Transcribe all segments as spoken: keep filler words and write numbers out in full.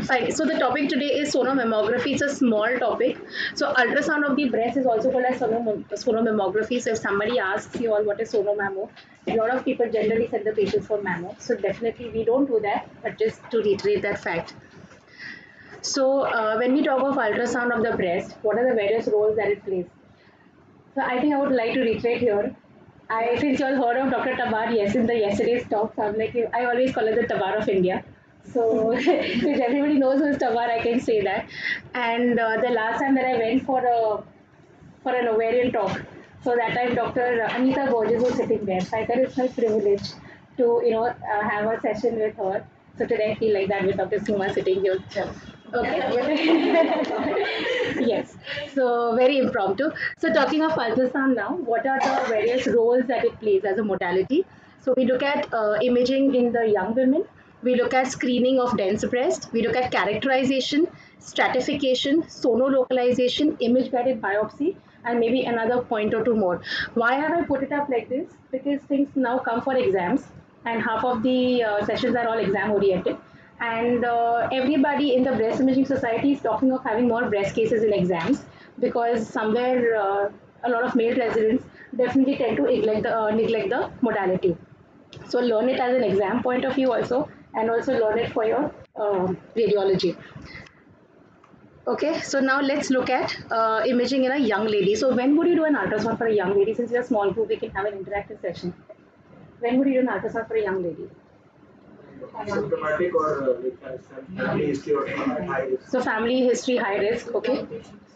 Fine. So the topic today is sonomammography. It's a small topic. So ultrasound of the breast is also called as sonom- sonomammography. So if somebody asks you all what is sonomammo, a lot of people generally send the patients for mammo. So definitely we don't do that, but just to reiterate that fact. So uh, when we talk of ultrasound of the breast, what are the various roles that it plays? So I think I would like to reiterate here. I since you all heard of Doctor Tabar, yes, in the yesterday's talk, so I'm like I always call it the Tabar of India. So if everybody knows who's Tabar, I can say that. And uh, the last time that I went for a for an ovarian talk, so that time Doctor Anita Borges was sitting there. So I thought it's my privilege to you know uh, have a session with her. So today I feel like that with Doctor Suma sitting here. Okay. Yes. So very impromptu. So talking of ultrasound now, what are the various roles that it plays as a modality? So we look at uh, imaging in the young women. We look at screening of dense breast. We look at characterization, stratification, sonolocalization, image guided biopsy, and maybe another point or two more. Why have I put it up like this? Because things now come for exams, and half of the uh, sessions are all exam oriented. And uh, everybody in the breast imaging society is talking of having more breast cases in exams because somewhere uh, a lot of male residents definitely tend to neglect the, uh, neglect the modality. So learn it as an exam point of view also, and also learn it for your uh, radiology. Okay, so now let's look at uh, imaging in a young lady. So when would you do an ultrasound for a young lady? Since we're a small group, we can have an interactive session. When would you do an ultrasound for a young lady? Symptomatic or uh, with uh, some family history or some high risk. So family history, high risk, okay.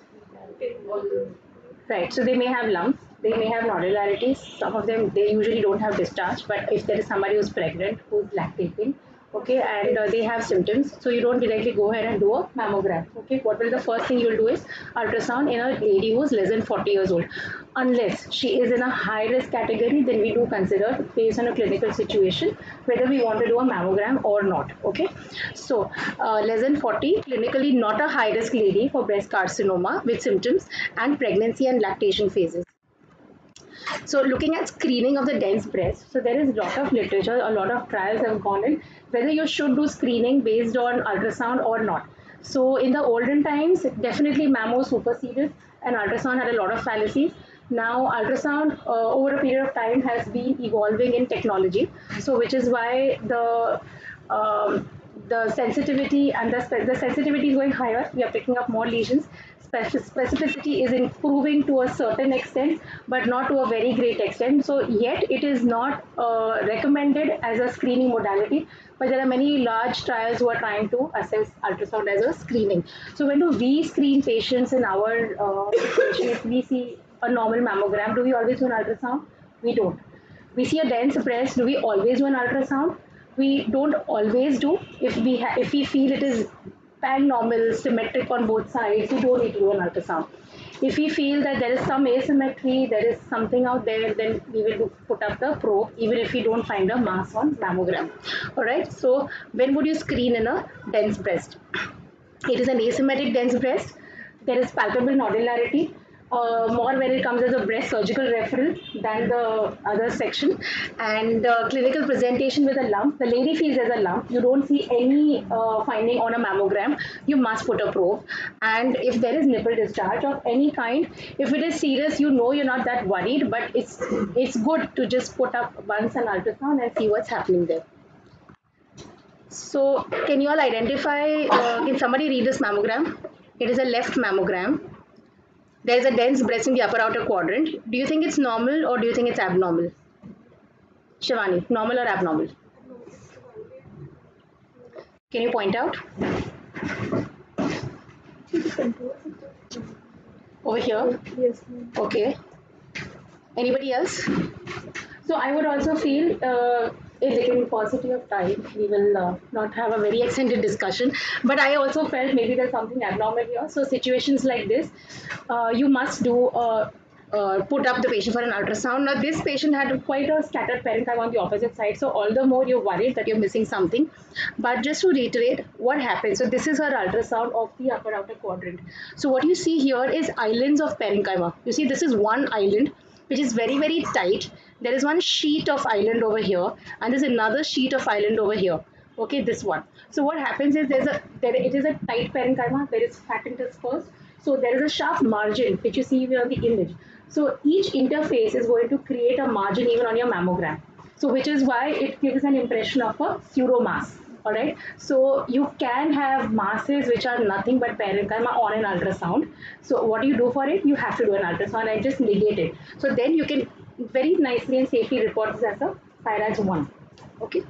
Right, so they may have lumps, they may have nodularities. Some of them, they usually don't have discharge, but if there is somebody who's pregnant, who's lactating, okay, and uh, they have symptoms, so you don't directly go ahead and do a mammogram, okay. What will the first thing you'll do is ultrasound in a lady who's less than forty years old. Unless she is in a high risk category, then we do consider, based on a clinical situation, whether we want to do a mammogram or not, okay. So, uh, less than forty, clinically not a high risk lady for breast carcinoma with symptoms and pregnancy and lactation phases. So looking at screening of the dense breast, so there is a lot of literature, a lot of trials have gone in whether you should do screening based on ultrasound or not. So in the olden times, definitely mammo superseded and ultrasound had a lot of fallacies. Now ultrasound uh, over a period of time has been evolving in technology. So which is why the um, the sensitivity and the, the sensitivity is going higher. We are picking up more lesions. Specificity is improving to a certain extent, but not to a very great extent. So yet it is not uh, recommended as a screening modality, but there are many large trials who are trying to assess ultrasound as a screening. So when do we screen patients in our uh, situation? If we see a normal mammogram, do we always do an ultrasound? We don't. We see a dense breast, do we always do an ultrasound? We don't always do. If we ha- if we feel it is bang normal, symmetric on both sides, we don't need to do an ultrasound. If we feel that there is some asymmetry, there is something out there, then we will do, put up the probe, even if we don't find a mass on mammogram. All right. So when would you screen in a dense breast? It is an asymmetric dense breast. There is palpable nodularity, uh, more when it comes as a breast surgical referral than the other section. And uh, clinical presentation with a lump, the lady feels as a lump. You don't see any uh, finding on a mammogram. You must put a probe. And if there is nipple discharge of any kind, if it is serious, you know you're not that worried, but it's it's good to just put up once an ultrasound and see what's happening there. So, can you all identify? Uh, can somebody read this mammogram? It is a left mammogram. There is a dense breast in the upper outer quadrant. Do you think it's normal or do you think it's abnormal? Shivani, normal or abnormal? Can you point out? Over here? Yes. Okay. Anybody else? So I would also feel uh, if they can paucity of time, we will uh, not have a very extended discussion. But I also felt maybe there's something abnormal here. So situations like this, uh, you must do uh, uh, put up the patient for an ultrasound. Now this patient had quite a scattered parenchyma on the opposite side, so all the more you're worried that you're missing something. But just to reiterate, what happened? So this is her ultrasound of the upper outer quadrant. So what you see here is islands of parenchyma. You see, this is one island which is very very tight. There is one sheet of island over here and there's another sheet of island over here. Okay, this one. So what happens is there's a there it is a tight parenchyma. There is fat interspersed. So there is a sharp margin which you see here on the image. So each interface is going to create a margin even on your mammogram. So which is why it gives an impression of a pseudomass. All right. So you can have masses which are nothing but parenchyma on an ultrasound. So what do you do for it? You have to do an ultrasound and just negate it. So then you can very nicely and safely report this as a BIRADS one. Okay.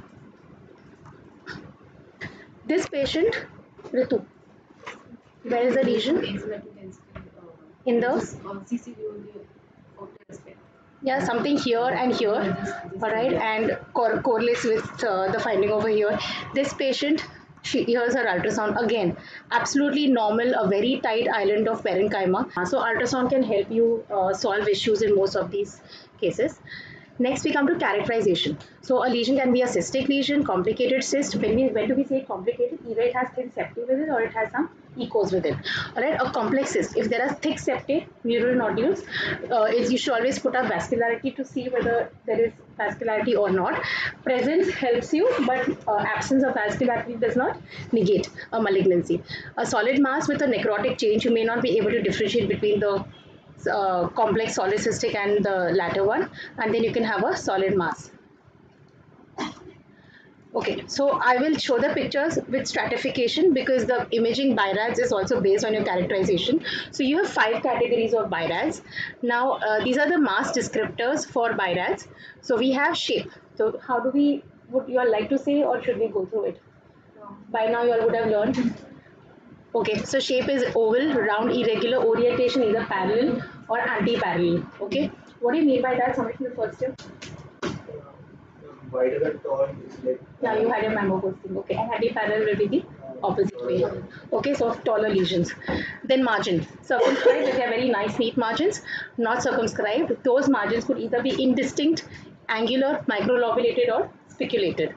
This patient, Ritu, where is the lesion? In the yeah, something here and here, all right, and cor- correlates with uh, the finding over here. This patient, she, here's her ultrasound again, absolutely normal, a very tight island of parenchyma. So ultrasound can help you uh, solve issues in most of these cases. Next, we come to characterization. So a lesion can be a cystic lesion, complicated cyst. When we when do we say complicated? Either it has thin septae with it or it has some echos with it. All right, a complex cyst. If there are thick septae, neural nodules, uh, is you should always put up vascularity to see whether there is vascularity or not. Presence helps you, but uh, absence of vascularity does not negate a malignancy. A solid mass with a necrotic change, you may not be able to differentiate between the uh, complex solid cystic and the latter one, and then you can have a solid mass. Okay, so I will show the pictures with stratification because the imaging BIRADS is also based on your characterization. So you have five categories of BIRADS. Now uh, these are the mass descriptors for BIRADS. So we have shape. So how do we, would you all like to say or should we go through it? By now you all would have learned. Okay, so shape is oval, round, irregular, orientation either parallel or anti-parallel. Okay, what do you mean by that? Something in the first year? Wider and tall is like. Yeah, you had a mammo posting. Okay, and anti-parallel will be the opposite way. Okay, so taller lesions. Then margin. Circumscribed, if they are very nice, neat margins. Not circumscribed, those margins could either be indistinct, angular, microlobulated, or spiculated.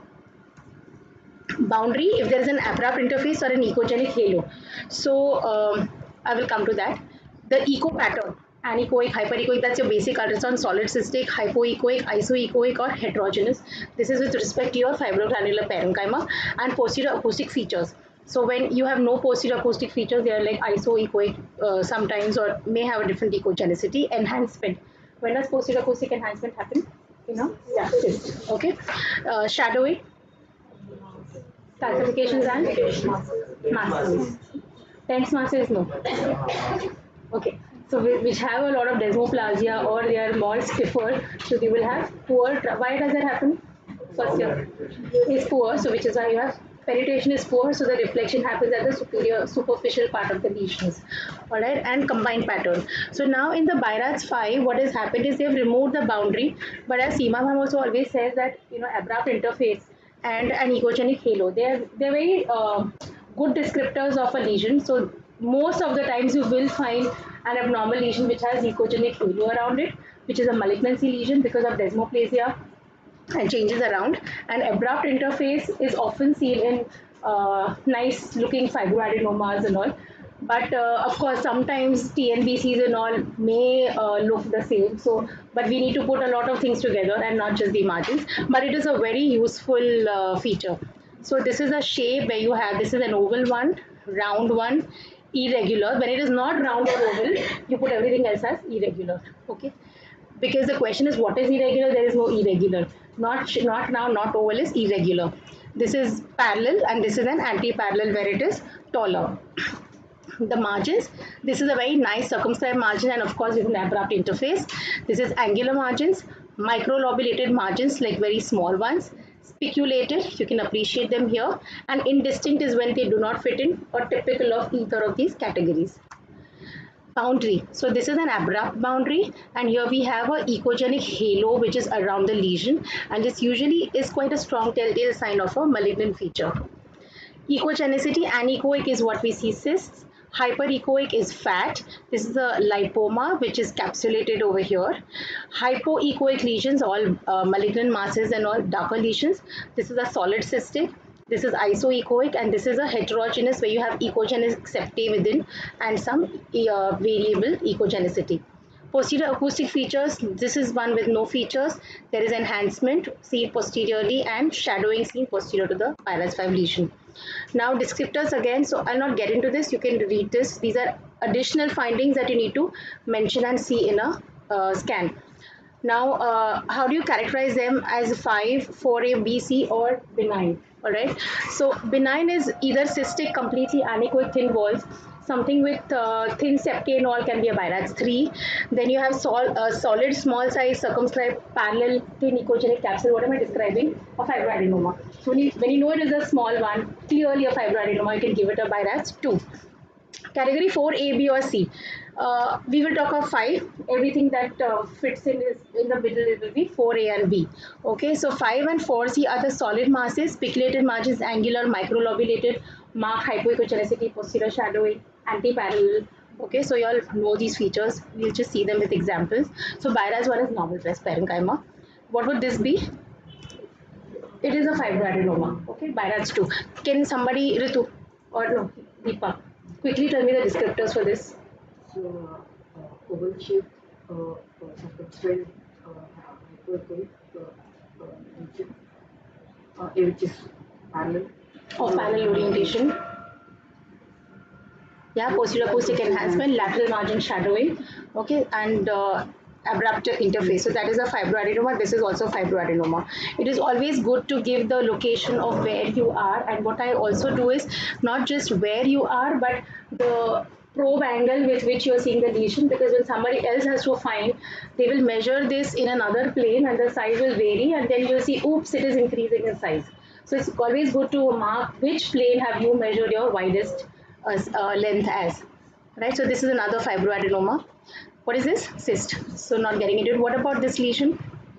Boundary, if there is an abrupt interface or an ecogenic halo. So um, I will come to that. The echo pattern, anechoic, hyperechoic, that's your basic ultrasound, solid cystic, hypoechoic, isoechoic, or heterogeneous. This is with respect to your fibrogranular parenchyma and posterior acoustic features. So when you have no posterior acoustic features, they are like isoechoic uh, sometimes or may have a different echogenicity. Enhancement. When does posterior acoustic enhancement happen? You know, yeah, cyst. Okay. Uh, shadowing, calcifications and masses. Tense masses, no. Okay. So which have a lot of desmoplasia or they are more stiffer, so they will have poor. Why does that happen? First year is poor, so which is why you have penetration is poor, so the reflection happens at the superior superficial part of the lesions. All right, and combined pattern. So now in the BIRADS five, what has happened is they have removed the boundary, but as Seema ma'am also always says that you know abrupt interface and an echogenic halo. They are they're very uh, good descriptors of a lesion. So most of the times you will find an abnormal lesion which has echogenic halo around it, which is a malignancy lesion because of desmoplasia and changes around. And abrupt interface is often seen in uh, nice looking fibroadenomas and all. But uh, of course, sometimes T N B Cs and all may uh, look the same. So, but we need to put a lot of things together and not just the margins. But it is a very useful uh, feature. So this is a shape where you have, this is an oval one, round one, irregular. When it is not round or oval, you put everything else as irregular. Okay, because the question is what is irregular, there is no irregular, not not now, not oval is irregular. This is parallel and this is an anti-parallel where it is taller. The margins, this is a very nice circumscribed margin and of course with an abrupt interface. This is angular margins, microlobulated margins like very small ones, spiculated, you can appreciate them here, and indistinct is when they do not fit in or typical of either of these categories. Boundary. So this is an abrupt boundary and here we have a echogenic halo which is around the lesion and this usually is quite a strong telltale sign of a malignant feature. Echogenicity, anechoic is what we see cysts. Hyperechoic is fat. This is a lipoma which is capsulated over here. Hypoechoic lesions, all uh, malignant masses and all darker lesions. This is a solid cystic. This is isoechoic and this is a heterogeneous where you have echogenic septae within and some uh, variable echogenicity. Posterior acoustic features, this is one with no features. There is enhancement seen posteriorly and shadowing seen posterior to the BIRADS five lesion. Now descriptors again, so I'll not get into this, you can read this. These are additional findings that you need to mention and see in a uh, scan. Now, uh, how do you characterize them as five, four A, B, C or benign? Alright, so benign is either cystic, completely anechoic, thin walls. Something with uh, thin septae and all can be a BIRADS three. Then you have sol uh, solid, small size, circumscribed, parallel, thin echogenic capsule. What am I describing? A fibroadenoma. So when you, when you know it is a small one, clearly a fibroadenoma, you can give it a BIRADS two. Category four, A, B or C. Uh, we will talk of five. Everything that uh, fits in is in the middle, it will be four A and B. Okay, so five and four C are the solid masses, spiculated margins, angular, microlobulated, marked hypoechogenicity, posterior shadowing, anti-parallel. Okay, so you all know these features. We'll just see them with examples. So BIRADS one is normal breast parenchyma. What would this be? It is a fibroadenoma. Okay, BIRADS two. Can somebody, Ritu or no, Deepa, quickly tell me the descriptors for this? So, uh, oval shaped, uh, uh, circumscribed, uh, hypertrophic uh, uh, region, uh, which is parallel. Of panel orientation. Yeah, posterior acoustic enhancement, lateral margin shadowing, okay, and uh, abrupt interface. So that is a fibroadenoma. This is also fibroadenoma. It is always good to give the location of where you are, and what I also do is not just where you are, but the probe angle with which you are seeing the lesion, because when somebody else has to find, they will measure this in another plane and the size will vary, and then you'll see, oops, it is increasing in size. So it's always good to mark which plane have you measured your widest uh, uh, length as, right? So this is another fibroadenoma. What is this? Cyst. So not getting into it. What about this lesion?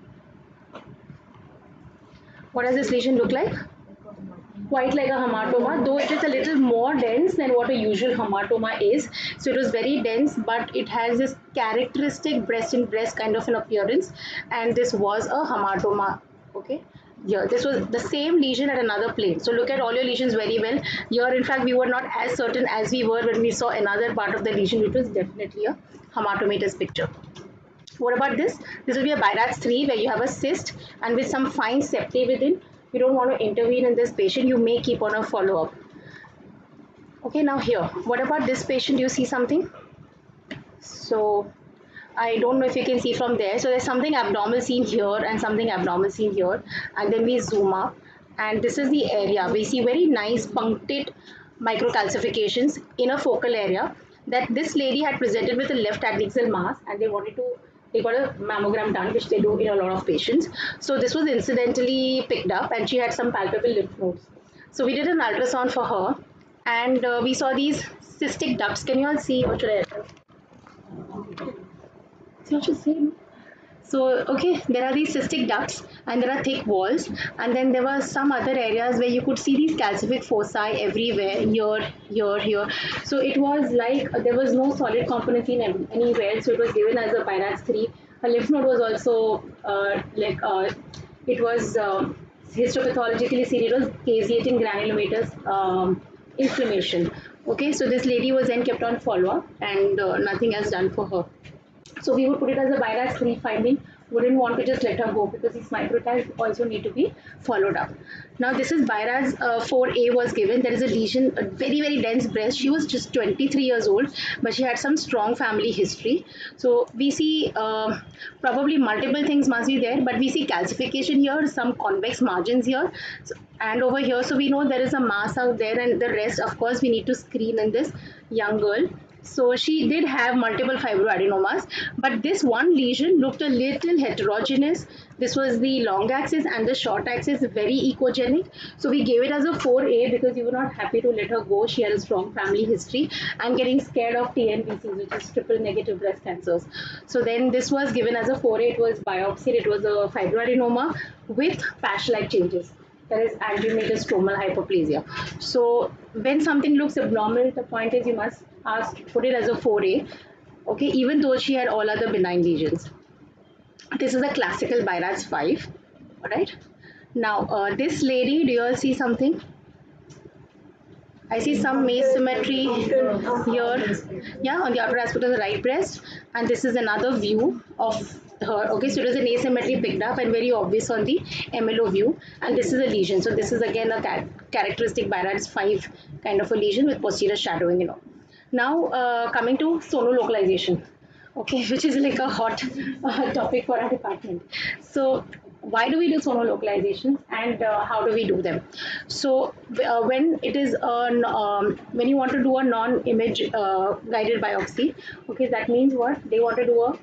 What does this lesion look like? Quite like a hematoma, though it is a little more dense than what a usual hematoma is. So it was very dense, but it has this characteristic breast in breast kind of an appearance, and this was a hematoma. Okay. Here, this was the same lesion at another plane. So look at all your lesions very well. Here, in fact, we were not as certain as we were when we saw another part of the lesion, which was definitely a hematomatous picture. What about this? This will be a BIRADS three where you have a cyst and with some fine septae within. You don't want to intervene in this patient. You may keep on a follow-up. Okay, now here. What about this patient? Do you see something? So I don't know if you can see from there. So there's something abnormal seen here and something abnormal seen here. And then we zoom up. And this is the area. We see very nice punctate microcalcifications in a focal area that this lady had presented with a left adnexal mass, and they wanted to, they got a mammogram done, which they do in a lot of patients. So this was incidentally picked up, and she had some palpable lymph nodes. So we did an ultrasound for her, and uh, we saw these cystic ducts. Can you all see? What should I write? It's not the same. So, okay, there are these cystic ducts and there are thick walls, and then there were some other areas where you could see these calcific foci everywhere, here, here, here. So it was like uh, there was no solid componency in anywhere, so it was given as a BIRADS three. Her lymph node was also uh, like, uh, it was uh, histopathologically seen, it was caseating granulomatous um, inflammation. Okay, so this lady was then kept on follow-up and uh, nothing else done for her. So we would put it as a BIRADS three finding. Wouldn't want to just let her go because these microtypes also need to be followed up. Now this is BIRADS uh, four A was given. There is a lesion, a very very dense breast. She was just twenty-three years old, but she had some strong family history. So we see uh, probably multiple things must be there, but we see calcification here, some convex margins here, so, and over here. So we know there is a mass out there, and the rest, of course, we need to screen in this young girl. So she did have multiple fibroadenomas, but this one lesion looked a little heterogeneous. This was the long axis and the short axis, very echogenic. So we gave it as a four A because we were not happy to let her go. She had a strong family history and getting scared of T N B Cs, which is triple negative breast cancers. So then this was given as a four A. It was biopsied. It was a fibroadenoma with patch-like changes. There is angiomatous stromal hyperplasia. So when something looks abnormal, the point is you must ask, put it as a four A, okay, even though she had all other benign lesions. This is a classical BIRADS five, all right. Now uh, this lady, do you all see something? I see some asymmetry here. Yeah, on the outer aspect of the right breast. And this is another view of her. Okay, so it is an asymmetry picked up and very obvious on the M L O view. And this is a lesion. So this is again a ca characteristic BIRADS five kind of a lesion with posterior shadowing, you know. Now uh, coming to sonolocalization, okay, which is like a hot uh, topic for our department. So why do we do sonolocalizations and uh, how do we do them? So uh, when it is on, um, when you want to do a non-image uh, guided biopsy, okay, that means what? They want to do a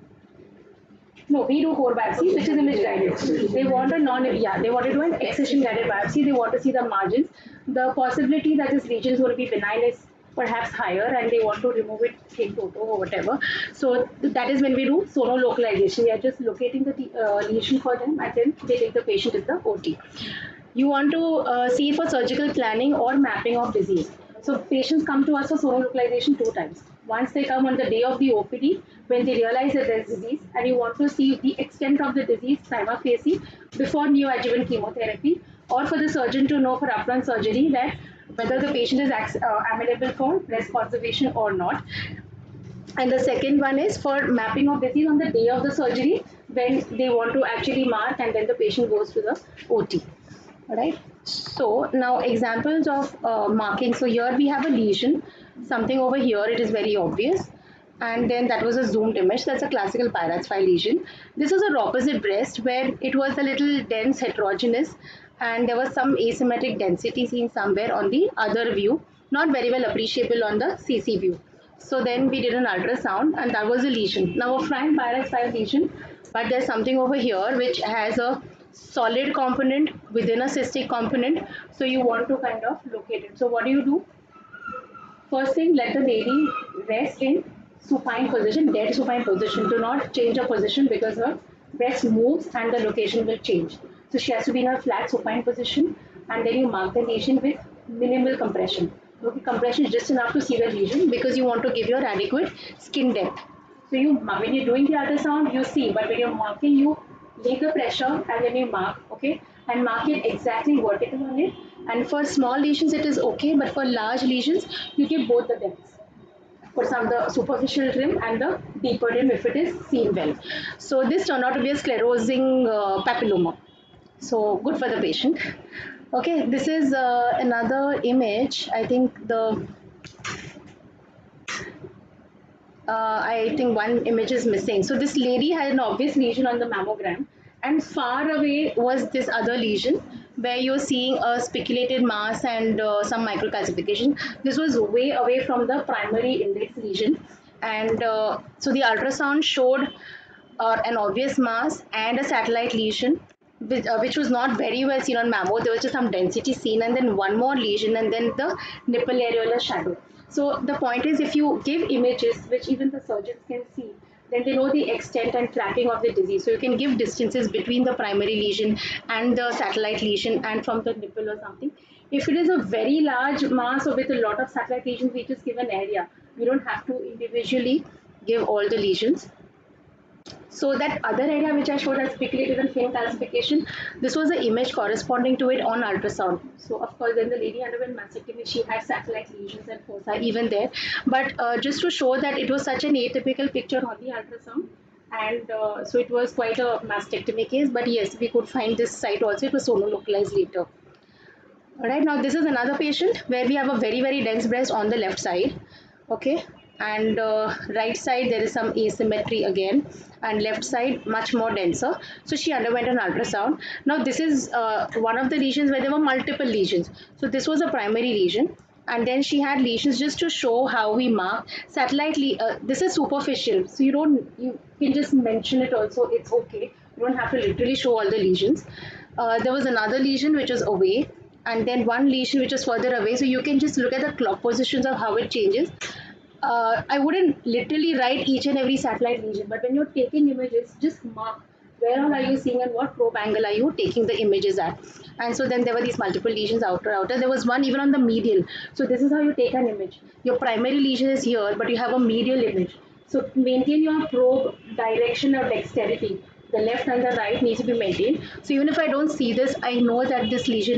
no, we do core biopsy, which is image guided. They want a non, yeah, they want to do an excision guided biopsy. They want to see the margins. The possibility that this lesion is going to be benign is perhaps higher, and they want to remove it in toto or whatever. So that is when we do sonolocalization. We are just locating the uh, lesion for them, and then they take the patient in the O T. You want to uh, see for surgical planning or mapping of disease. So patients come to us for sonolocalization two times. Once they come on the day of the O P D, when they realize that there is disease, and you want to see the extent of the disease prima facie before neoadjuvant chemotherapy, or for the surgeon to know for upfront surgery that whether the patient is uh, amenable for breast conservation or not. And the second one is for mapping of disease on the day of the surgery when they want to actually mark, and then the patient goes to the O T. All right. So now examples of uh, marking. So here we have a lesion, something over here. It is very obvious. And then that was a zoomed image. That's a classical BIRADS five lesion. This was a opposite breast where it was a little dense, heterogeneous, and there was some asymmetric density seen somewhere on the other view, not very well appreciable on the C C view. So then we did an ultrasound, and that was a lesion. Now a frank BIRADS five lesion, but there's something over here which has a solid component within a cystic component. So you want to kind of locate it. So what do you do? First thing, let the lady rest in supine position, dead supine position. Do not change her position because her breast moves and the location will change. So she has to be in a flat supine position, and then you mark the lesion with minimal compression. Okay, compression is just enough to see the lesion because you want to give your adequate skin depth. So you, when you're doing the ultrasound, you see, but when you're marking, you leave the pressure and then you mark, okay, and mark it exactly vertical on it. And for small lesions, it is okay, but for large lesions, you give both the depths. For some, the superficial rim and the deeper rim if it is seen well. So this turned out to be a sclerosing uh, papilloma. So good for the patient. Okay, this is uh, another image. I think the uh, I think one image is missing. So this lady had an obvious lesion on the mammogram, and far away was this other lesion where you're seeing a speculated mass and uh, some microcalcification. This was way away from the primary index lesion, and uh, so the ultrasound showed uh, an obvious mass and a satellite lesion. Which, uh, which was not very well seen on mammo. There was just some density seen, and then one more lesion, and then the nipple areolar shadow. So the point is, if you give images which even the surgeons can see, then they know the extent and tracking of the disease. So you can give distances between the primary lesion and the satellite lesion and from the nipple or something. If it is a very large mass or with a lot of satellite lesions, we just give an area. We don't have to individually give all the lesions. So that other area which I showed as speculated and thin calcification, this was the image corresponding to it on ultrasound. So of course, then the lady underwent mastectomy. She had satellite lesions and foci even there. But uh, just to show that it was such an atypical picture on the ultrasound, and uh, so it was quite a mastectomy case. But yes, we could find this site also. It was sonolocalized later. All right, now this is another patient where we have a very very dense breast on the left side. Okay, and uh, right side there is some asymmetry again, and left side much more denser. So she underwent an ultrasound. Now this is uh, one of the lesions where there were multiple lesions. So this was a primary lesion, and then she had lesions just to show how we mark satellite. Uh, this is superficial, so you don't, you can just mention it also. It's okay. You don't have to literally show all the lesions. Uh, there was another lesion which was away, and then one lesion which is further away. So you can just look at the clock positions of how it changes. Uh, I wouldn't literally write each and every satellite lesion, but when you're taking images, just mark where all are you seeing and what probe angle are you taking the images at. And so then there were these multiple lesions outer outer. There was one even on the medial. So this is how you take an image. Your primary lesion is here, but you have a medial image. So maintain your probe direction or dexterity. The left and the right needs to be maintained. So even if I don't see this, I know that this lesion is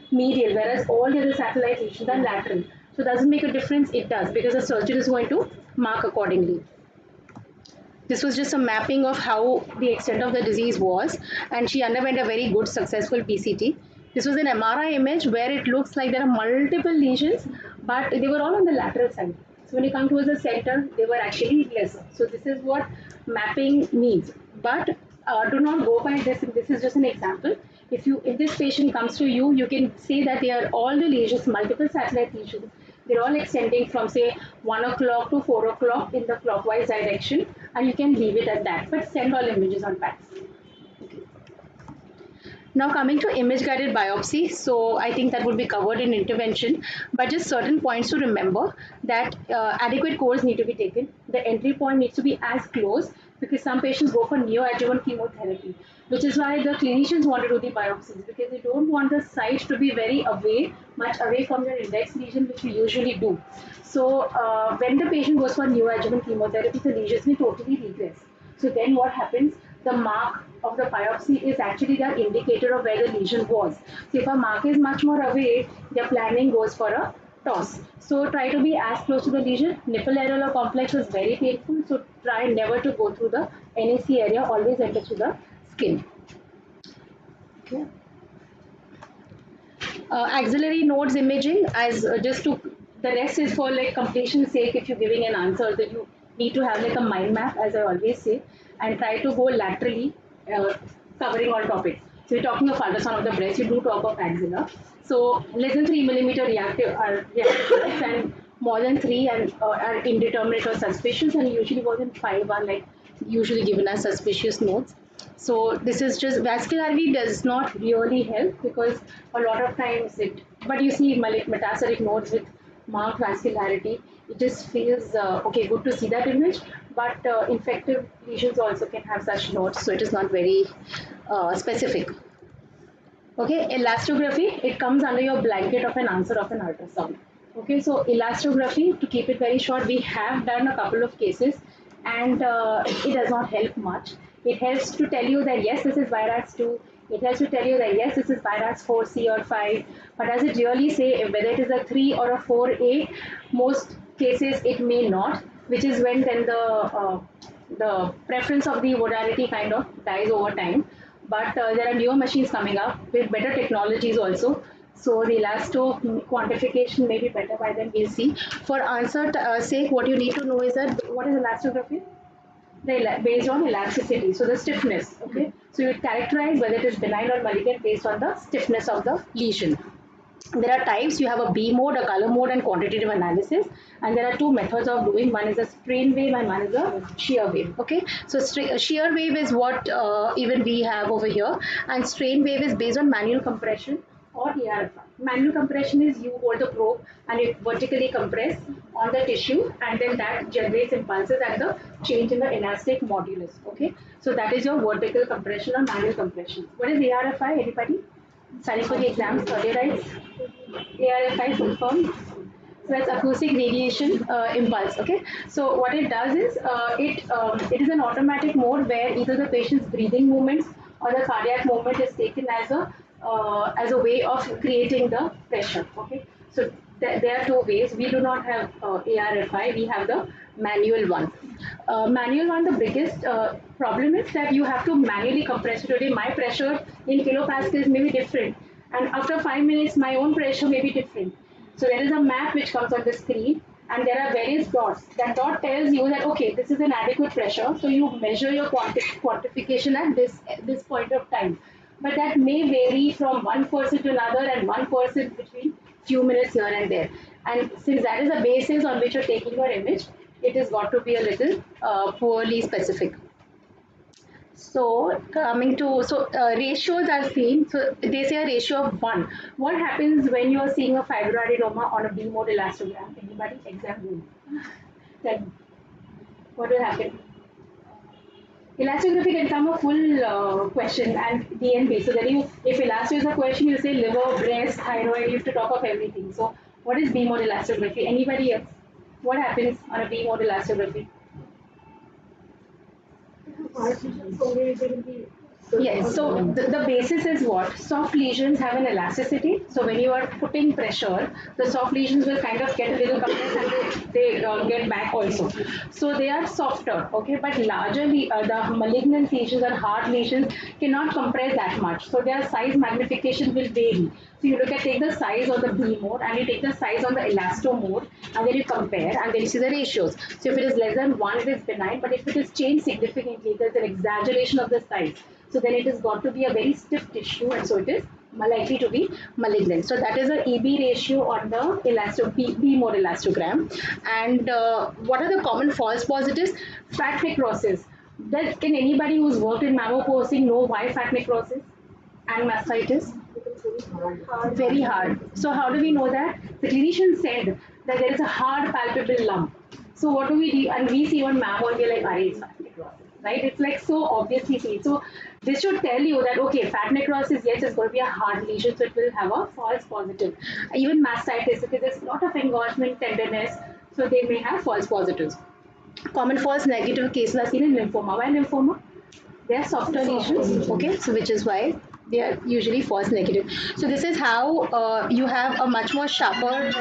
medial, whereas all the other satellite lesions are lateral. So does it make a difference? It does, because the surgeon is going to mark accordingly. This was just a mapping of how the extent of the disease was, and she underwent a very good successful P C T. This was an M R I image where it looks like there are multiple lesions, but they were all on the lateral side. So when you come towards the center, they were actually lesser. So this is what mapping means. But uh, do not go by this. This is just an example. If you, if this patient comes to you, you can say that they are all the lesions, multiple satellite lesions. They're all extending from say one o'clock to four o'clock in the clockwise direction, and you can leave it at that. But send all images on fax. Now coming to image guided biopsy, so I think that would be covered in intervention, but just certain points to remember that uh, adequate course need to be taken. The entry point needs to be as close, because some patients go for neoadjuvant chemotherapy, which is why the clinicians want to do the biopsies, because they don't want the site to be very away, much away from your index lesion, which we usually do. So uh, when the patient goes for neoadjuvant chemotherapy, the lesions may totally regress. So then what happens? The mark of the biopsy is actually the indicator of where the lesion was. So if a mark is much more away, the planning goes for a toss. So try to be as close to the lesion. Nipple areolar complex is very painful, so try never to go through the N A C area, always enter through the skin. Okay. Uh, axillary nodes imaging, as uh, just to, the rest is for like completion's sake. If you're giving an answer, that you need to have like a mind map, as I always say, and try to go laterally, uh, covering all topics. So we're talking of ultrasound of the breast, you do talk of axilla. So less than three millimeter reactive are reactive, and more than three and uh, are indeterminate or suspicious, and usually more than five are like usually given as suspicious nodes. So this is just, vascularity does not really help, because a lot of times it, but you see metastatic nodes with marked vascularity, it just feels uh, okay, good to see that image, but uh, infective lesions also can have such nodes, so it is not very uh, specific. Okay, elastography, it comes under your blanket of an answer of an ultrasound. Okay, so elastography, to keep it very short, we have done a couple of cases, and uh, it does not help much. It helps to tell you that yes, this is BIRADS two, it helps to tell you that yes, this is BIRADS four C or five, but does it really say whether it is a three or a four A? Most cases it may not, which is when then the, uh, the preference of the modality kind of dies over time. But uh, there are newer machines coming up with better technologies also. So the elasto quantification may be better by then, we'll see. For answer uh, sake, what you need to know is that what is elastography? The, based on elasticity, so the stiffness, okay? So you characterize whether it is benign or malignant based on the stiffness of the lesion. There are types. You have a B mode, a color mode, and quantitative analysis. And there are two methods of doing. One is a strain wave, and one is a shear wave. Okay, so shear wave is what uh, even we have over here, and strain wave is based on manual compression or E R F I. Manual compression is you hold the probe and you vertically compress on the tissue, and then that generates impulses at the change in the elastic modulus. Okay, so that is your vertical compression or manual compression. What is E R F I? Anybody? Studying for the exams, earlier, right? A R F I full form. So that's acoustic radiation uh, impulse. Okay. So what it does is uh, it um, it is an automatic mode where either the patient's breathing movements or the cardiac movement is taken as a uh, as a way of creating the pressure. Okay. So th there are two ways. We do not have uh, A R F I. We have the manual one. Uh, manual one, the biggest uh, problem is that you have to manually compress. Today, my pressure in kilopascals may be different, and after five minutes, my own pressure may be different. So there is a map which comes on the screen, and there are various dots. That dot tells you that okay, this is an adequate pressure. So you measure your quanti quantification at this at this point of time, but that may vary from one person to another, and one person between few minutes here and there. And since that is the basis on which you're taking your image, it has got to be a little uh, poorly specific. So coming to, so uh, ratios are seen. So they say a ratio of one. What happens when you are seeing a fibroadenoma on a B mode elastogram? Anybody? Exam room. Tell me. What will happen? Elastography can come a full uh, question and D N B. So then you, if elasto is a question, you say liver, breast, thyroid. You have to talk of everything. So what is B mode elastography? Anybody else? What happens on a B mode elastography? Yes, so the, the basis is what? Soft lesions have an elasticity. So when you are putting pressure, the soft lesions will kind of get a little compressed and they, they uh, get back also. So they are softer, okay? But largely uh, the malignant lesions or hard lesions cannot compress that much. So their size magnification will vary. So you look at take the size of the B mode and you take the size on the elasto mode and then you compare and then you see the ratios. So if it is less than one, it is benign. But if it is changed significantly, there's an exaggeration of the size. So then it has got to be a very stiff tissue and so it is likely to be malignant. So that is the E B ratio on the elasto B, B mode elastogram. And uh, what are the common false positives? Fat necrosis. Does, can anybody who's worked in mammo posing know why fat necrosis and mastitis? Very hard. So how do we know that? The clinician said that there is a hard palpable lump. So what do we do? And we see on mammo and we're like, "Arey, it's fat necrosis," right? It's like so obviously seen. So this should tell you that okay, fat necrosis, yes, it's going to be a hard lesion, so it will have a false positive. Even mastitis, because there's a lot of engorgement, tenderness, so they may have false positives. Common false negative cases are seen in lymphoma. Why lymphoma? They are softer lesions, okay, so which is why they are usually false negative. So this is how uh, you have a much more sharper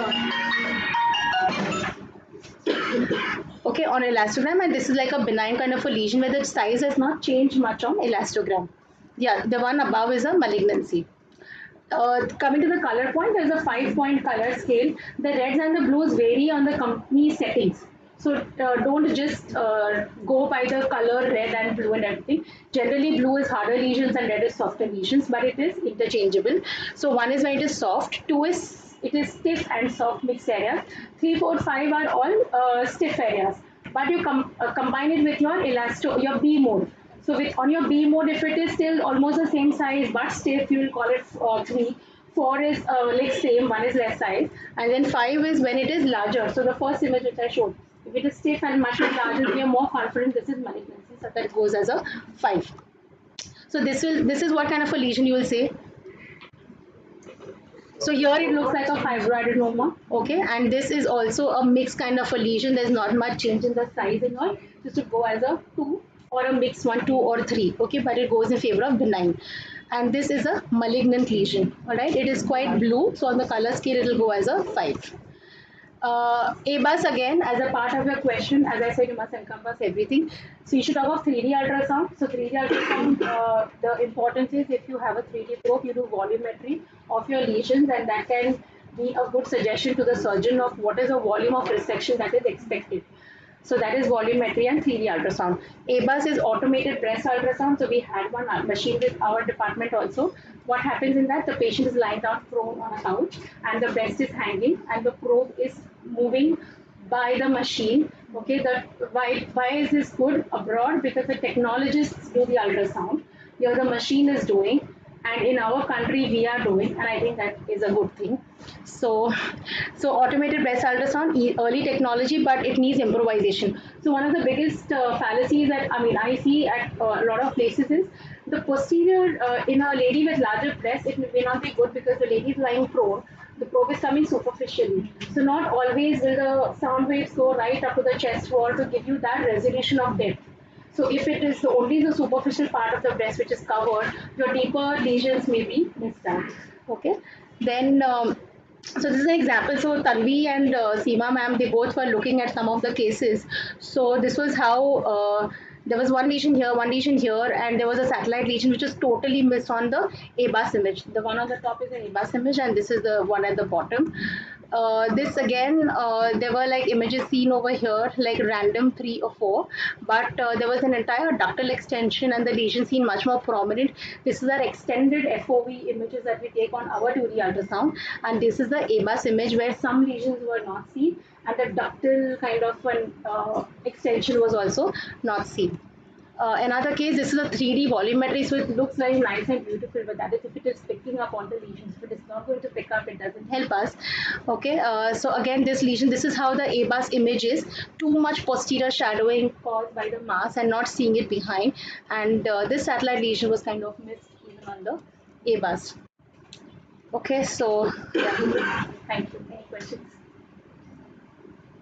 okay on elastogram, and this is like a benign kind of a lesion where the size has not changed much on elastogram. Yeah, the one above is a malignancy. Uh, coming to the color point, there's a five point color scale. The reds and the blues vary on the company settings. So uh, don't just uh, go by the color red and blue and everything. Generally, blue is harder lesions and red is softer lesions, but it is interchangeable. So one is when it is soft, two is it is stiff and soft mixed areas. Three, four, five are all uh, stiff areas. But you com- uh, combine it with your elasto, your B mode. So with on your B mode, if it is still almost the same size but stiff, you will call it uh, three. Four is uh, like same, one is less size, and then five is when it is larger. So the first image which I showed, if it is stiff and much larger, we are more confident this is malignancy. So that goes as a five. So this will this is what kind of a lesion you will say. So here it looks like a fibroadenoma, okay, and this is also a mixed kind of a lesion. There's not much change in the size and all. This would go as a two or a mixed one, two or three, okay, but it goes in favor of benign. And this is a malignant lesion, all right. It is quite blue, so on the color scale it will go as a five. Uh, A B A S again, as a part of your question, as I said, you must encompass everything. So you should talk of three D ultrasound. So three D ultrasound, uh, the importance is if you have a three D probe, you do volumetry of your lesions, and that can be a good suggestion to the surgeon of what is the volume of resection that is expected. So that is volumetry and three D ultrasound. A B A S is automated breast ultrasound. So we had one machine with our department also. What happens in that? The patient is lying down prone on a couch and the breast is hanging and the probe is moving by the machine. Okay, the, why, why is this good abroad? Because the technologists do the ultrasound. Here the machine is doing, and in our country we are doing, and I think that is a good thing. So so automated breast ultrasound, e- early technology, but it needs improvisation. So one of the biggest uh, fallacies that I mean I see at uh, a lot of places is the posterior uh, in a lady with larger breast, it may not be good because the lady is lying prone, the probe is coming superficially. So not always will the sound waves go right up to the chest wall to give you that resolution of depth. So if it is only the superficial part of the breast which is covered, your deeper lesions may be missed out. Okay. Then, um, so this is an example. So Tanvi and uh, Seema ma'am, they both were looking at some of the cases. So this was how uh, there was one lesion here, one lesion here, and there was a satellite lesion which was totally missed on the A B A S image. The one on the top is an A B A S image, and this is the one at the bottom. Uh, this again, uh, there were like images seen over here, like random three or four, but uh, there was an entire ductal extension and the lesion seen much more prominent. This is our extended F O V images that we take on our two D ultrasound, and this is the A B A S image where some lesions were not seen and the ductal kind of an uh, extension was also not seen. Uh, another case, this is a three D volumetry, so it looks very nice and beautiful, but that is if it is picking up on the lesions. If it is not going to pick up, it doesn't help us. Okay, uh, so again, this lesion, this is how the A B A S image is. Too much posterior shadowing caused by the mass and not seeing it behind. And uh, this satellite lesion was kind of missed even on the A B A S. Okay, so yeah, thank you. Any questions?